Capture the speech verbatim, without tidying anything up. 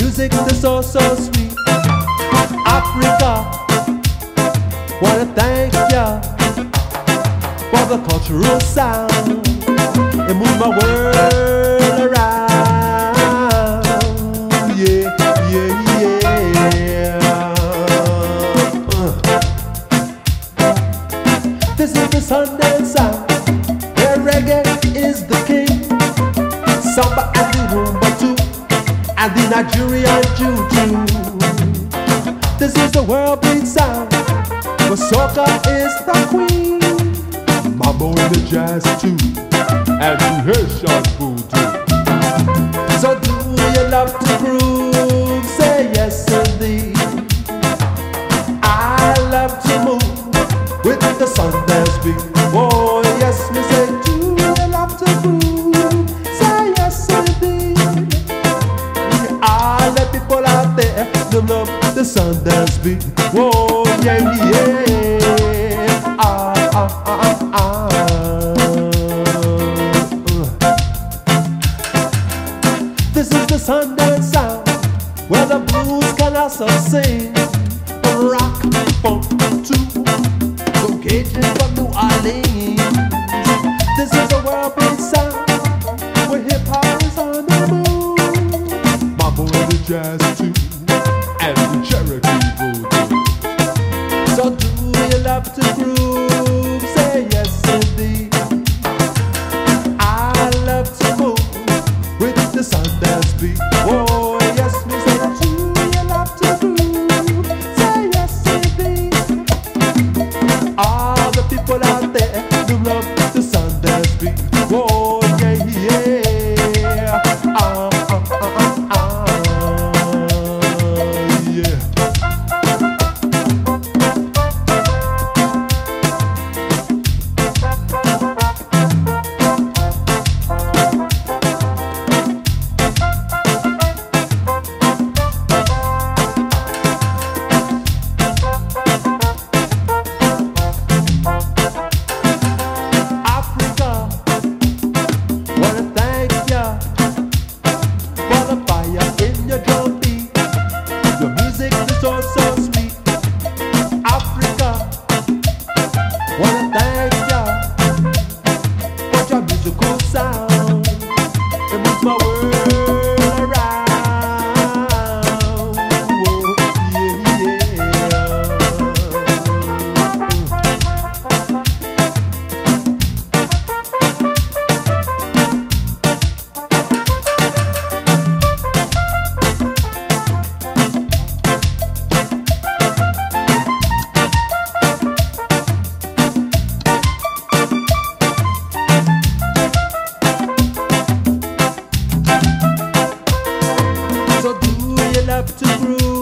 music is so, so sweet. Africa, wanna thank ya for the cultural sound. It moves my world around. Yeah, yeah, yeah. Uh. This is the Sundance sound, where reggae is the king. Samba and the rumba too, and the Nigerian juju. This is the world beat sound, where soca is the queen. Mambo and the jazz too, and the Haitian voodoo. So do you love to groove? Say yes indeed. I love to move with the Sundance beat. Oh yes, me say, do you love to groove? Say yes indeed. All the people out there, them love the Sundance beat. Oh yeah, yeah. Ah, ah, ah, ah. This is the Sundance sound, where the blues can also sing. Rock, funk, too. So Cajun from New Orleans. This is a world beat sound, where hip hop is on the move. Mambo and the jazz too, and the Cherokee voodoo. So do you love to groove? Say yes indeed. I love to move with the Sundance beat. Oh yes, me say, do you love to groove? Say yes indeed. All the people out there who love the Sundance beat. Oh yeah, yeah. Ah, ah, ah, ah, ah. Yeah. So do you love to groove?